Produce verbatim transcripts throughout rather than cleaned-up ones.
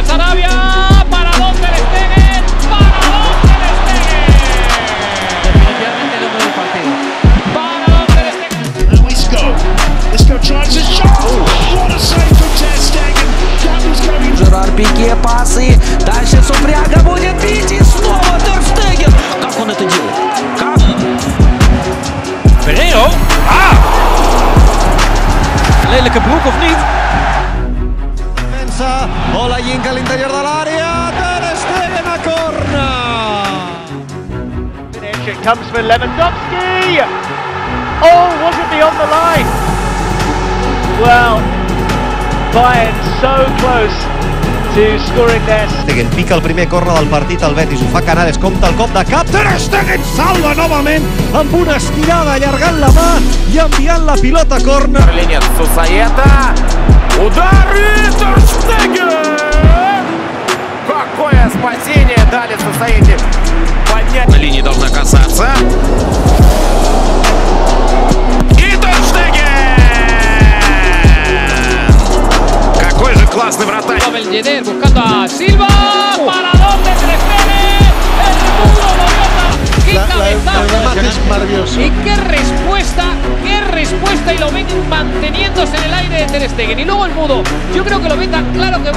para Sarabia, para Don Ter Stegen, para Don Ter Stegen. Definitivamente el hombre del partido. Para Don Ter Stegen. Now Isco. Isco tries his shot. What a save from Ter Stegen. That was going. Жерар Пике, пасы. Дальше Супряга будет бить и снова Тер Стеген. Как он это делает? Как? Pereiro. Ah! Lelijke broek of niet? Defensa, Ola llenca a l'interior de l'àrea, Ter Stegen a corner! It comes for Lewandowski! Oh, was it beyond the line? Well, Bayern so close to scoring there. Stegen pica el primer córner del partit, el Betis ho fa Canales, compta el cop de cap, Ter Stegen salva novament amb una estirada allargant la mà i enviant la pilota a córner. Нет, Сусаета. Удар и Тер Стеген! Какое спасение дали Сусаете. Поднять. На линии должна касаться. И Тер Стеген! Какой же классный вратарь. Belvedere buscando a Silva. Para Don Ter Stegen. El mundo lo ¡Qué cabezazo! Y qué respuesta, qué respuesta, y lo ven manteniéndose en el aire de Ter Stegen. Y luego el mudo, yo creo que lo ven tan claro que...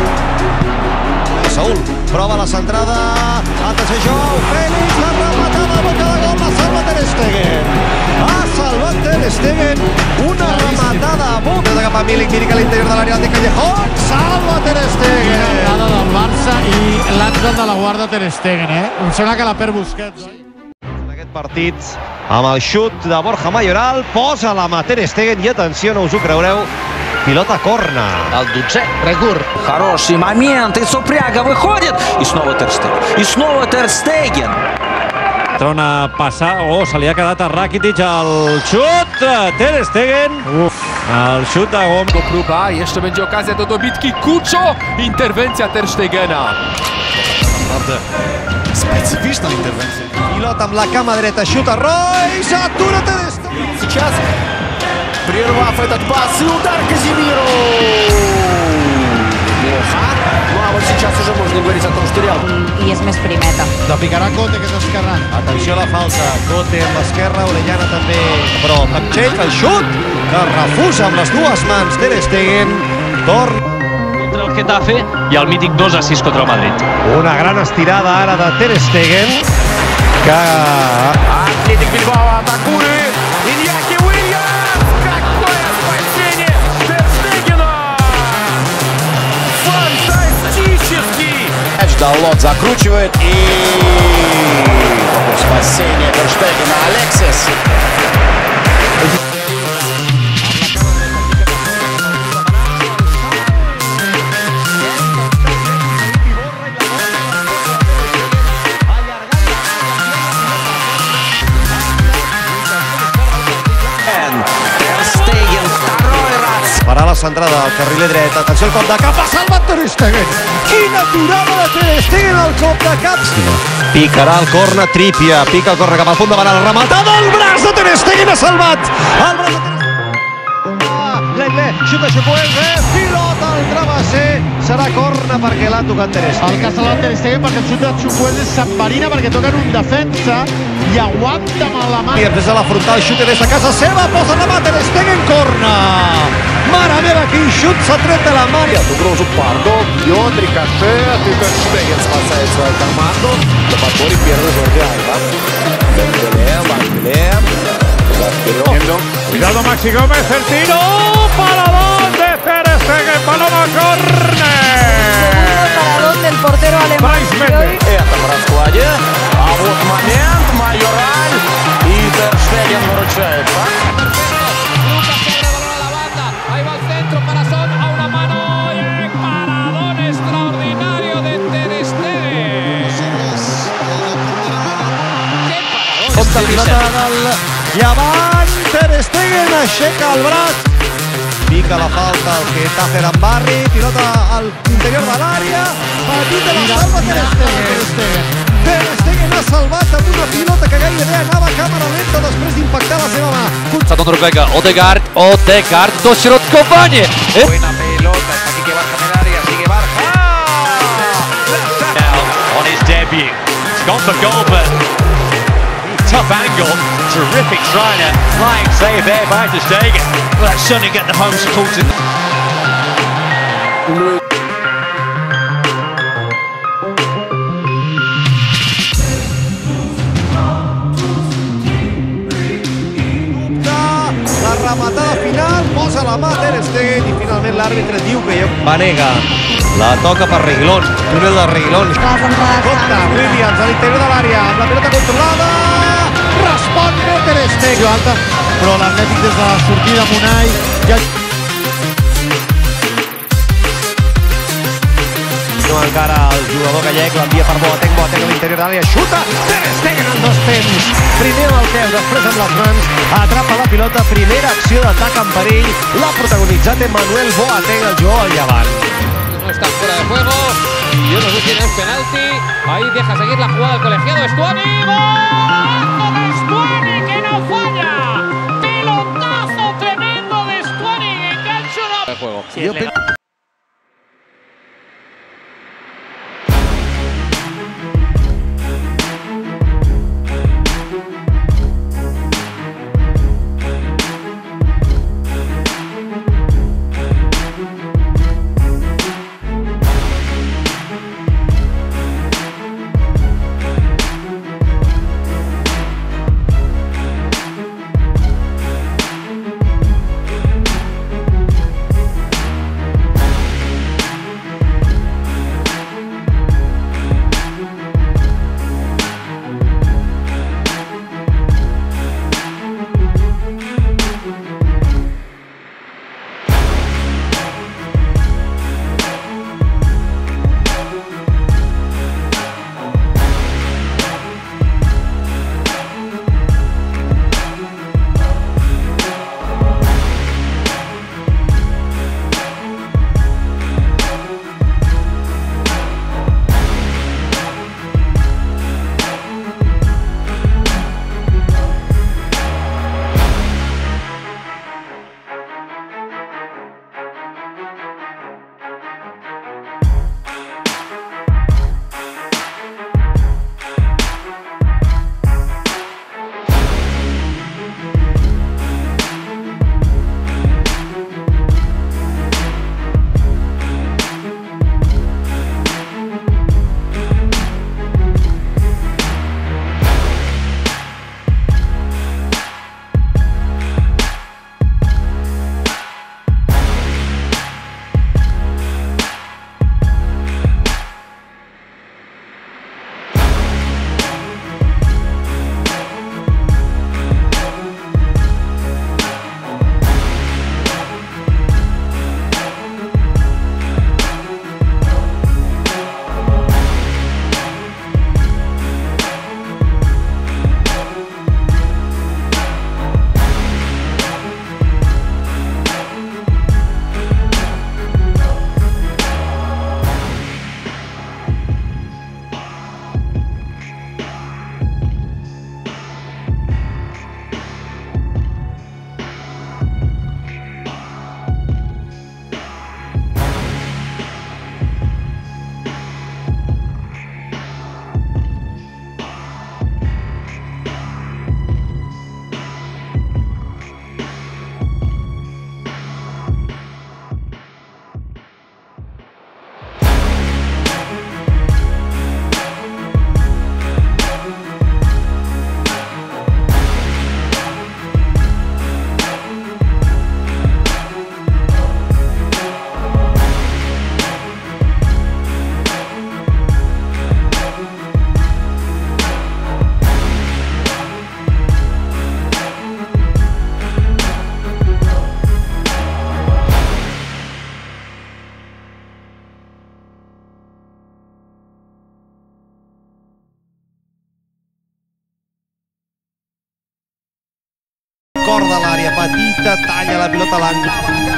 Saúl prova la centrada, atenció Joao Félix, la rematada, boca de gol, la salva Ter Stegen. Ha salvat Ter Stegen, una rematada a boca de cap a Milik, Milik a l'interior de l'àrea de Callejón, salva Ter Stegen. Una del Barça i l'Àngel de la guarda Ter Stegen, eh? Em sembla que la perd Busquets, oi? En aquest partit, amb el xut de Borja Mayoral, posa la mà Ter Stegen i atenció, no us ho creureu, pilota corna. Al Дудзе, Регур. Хороший момент, и Супряга выходит, и снова Тер Стеген. И снова Тер Стеген. Trona passar, oh, se li ha quedat a Rakitic el xut, Ter Stegen, uf, el xut de gol. Próba, jeszcze będzie okazja do dobitki. Kuczo, interwencja Ter Stegena. Naprawdę specyficzna interwencja. Pilot amb la cama dreta, xuta Royce, atura Ter Stegen. Сейчас, прервав этот пас, и удар Казимиру. Ну а вот сейчас уже можно говорить о том, что Реал. I és més primeta. La picarà Cote, que és esquerrà. Atenció a la falta, Cote amb l'esquerra, Orellana també, però Capchell, el xut, que refusa amb les dues mans Ter Stegen, torna. Contra el Getafe i el mític dos a sis contra el Madrid. Una gran estirada ara de Ter Stegen, que... Атлетик Бильбао атакует. Иньяки Уильямс. Какое спасение Тер Стегена. Фантастический. Мяч Даллот закручивает и... Какое спасение Тер Стегена. Алексис. Farà la centrada al carriler dret, atenció al cop de cap, ha salvat Ter Stegen! Quina aturada de Ter Stegen al cop de cap! Picarà el corna, Trippier, pica el corna cap al punt de barat, rematada, el braç de Ter Stegen ha salvat! El braç de Ter Stegen! Lele, xuta Xukwueze, pilota al travesser, serà corna perquè l'ha tocat Ter Stegen. El que ha salvat Ter Stegen perquè el xut de Xukwueze s'enverina perquè toquen un defensa i aguanta amb la mà. I des de la frontal, xuta des de casa seva, posa la mà Ter Stegen, corna! Mare meva, quin xut s'ha tret de la mà! Угрозу Пардо, бьет рикошет, и Тер Стеген спасает свою команду. На подборе первый Жорди Альба. Дембеле, Вангеле. Cuidado Maxi Gómez, el tiro para Don de Ter Stegen, paloma córner. Para Don del portero alemán. Это в раскладе. А вот момент, Майораль. И Тер Стеген выручается. Ahí va el centro para Son, a una mano y el paradón extraordinario de Ter Stegen. ¡Qué paradón! Compte pilota del llevant, Ter Stegen aixeca el braç. Pica la falta el Getafe d'Ambarri, pilota al interior de l'àrea, petita la salva Ter Stegen. Ter Stegen ha salvat amb una pilota que gairebé anava a càmera lenta després d'impactar la seva mà. Za Norwega, Odegaard, Odegaard, dośrodkowanie! Buena pelota, aquí que Barja en el área, sigue Barja. gone for goal, but tough angle. Terrific try there. Flying save there by Ter Stegen. Well, that's certainly get the home support in. La rematada final, posa la mà Ter Stegen i finalment l'àrbitre diu que ja... Vanega, la toca per Reguilón, túnel de Reguilón. Compte, Williams a l'interior de l'àrea, amb la pilota controlada, respon Ter Stegen. Alta, però l'Atlètic des de la sortida Munai ja... No encara el jugador gallec, l'envia per Boateng, Boateng a l'interior de l'àrea, xuta, Ter Stegen en dos temps. Primer amb el peu, després amb les mans, atrapa la pilota, primera acció d'atac en perill, l'ha protagonitzat Emmanuel Boateng, el jugador del Llevant. No está fuera de juego y yo no sé si es penalti. Ahí deja seguir la jugada del colegiado Estuani. ¡Golazo de Estuani que no falla! ¡Pelotazo tremendo de Estuani! ¡Engancho de juego! Sí, yo cor de l'àrea petita, talla la pilota a l'angle.